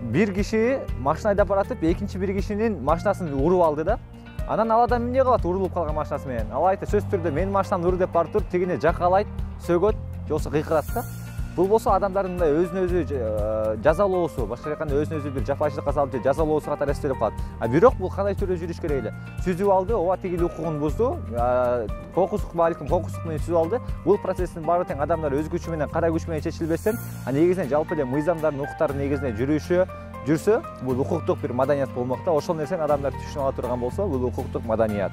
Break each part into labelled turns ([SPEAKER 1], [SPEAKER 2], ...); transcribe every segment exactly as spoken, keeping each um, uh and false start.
[SPEAKER 1] бир киши машина айдап баратып, экинчи бир кишинин машинасын уруп алды да. Анан ал адам эмне кылат урулуп калган машинасы менен? Ал айтты, сөзсүз түрдө менин машинамды уруп деп барып туруп, тигине жакалайт, сөгөт, же болбосо кыйкырат да. Бул болсо адамдардын мындай өзүн өзү жазалоосу, башка айтканда өзүн өзү бир жапачылыкка салып же жазалоосу катары эстелип калат. А бирок бул кандай түрдө жүрүш керек эле? Сүзүп алды, ооба тигил укугун бузду, кокустук балким кокустук менен сүзүп алды. Бул процесстин баары тең адамдар өз күчү менен, кара күч менен чечилбестен, а негизинен жалпы эле мыйзамдардын, укуктардын негизинде жүрүшү, жүрсө, бул укуктук бир маданият болмок да. Ошол нерсени адамдар түшүнүп ала турган болсо, бул укуктук маданият.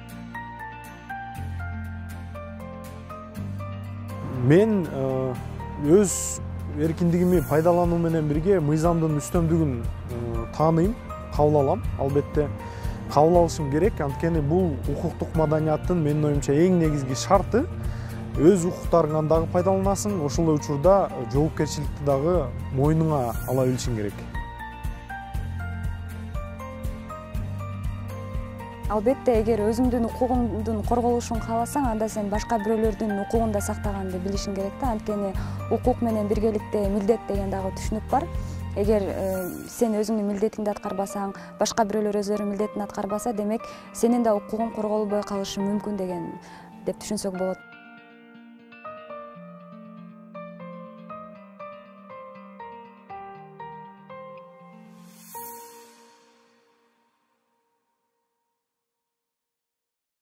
[SPEAKER 2] Мен өз эркиндигими пайдалануу менен бирге мыйзамдын үстөмдүгүн тааныйм, кабыл алам. Албетте кабыл алышым керек, анткени бул укуктук маданияттын менин оюмча эң негизги шарты. Өз укуктарыңан дагы пайдаланасың, ошол эле учурда жоопкерчиликти дагы мойнуңа ала билишиң керек.
[SPEAKER 3] Албетте, эгер өзүңдүн укугуңдун корголушун кааласаң, анда сен башка бирөөлөрдүн укугун да сактаганды билишиң керек да. Анткени укук менен биргеликте милдет деген дагы түшүнүк бар. Эгер сен өзүңдүн милдетиңди аткарбасаң, башка бирөөлөр өздөрүнүн милдетин аткарбаса, демек сенин да укугуң корголбой калышы мүмкүн деген деп түшүнсөк болот.